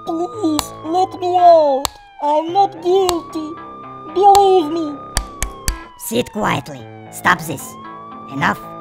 Please, let me out. I'm not guilty. Believe me. Sit quietly. Stop this. Enough.